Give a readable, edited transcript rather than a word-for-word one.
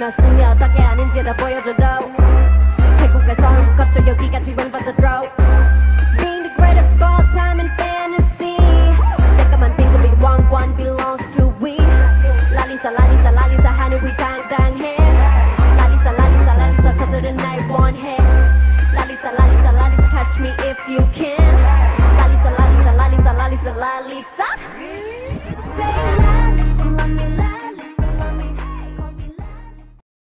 무너지며 어떻게 하는지 더 보여줘도 태국에서 한국 거쳐 여기까지 ring for the throat. Being the greatest of all time in fantasy. 새까만 빙글빙글 one belongs to we. 랄리사 랄리사 랄리사 하늘 위 당당해. 랄리사 랄리사 랄리사 저들은 날 원해. 랄리사 랄리사 랄리사 catch me if you can.